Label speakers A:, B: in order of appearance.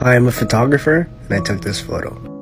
A: I am a photographer and I took this photo.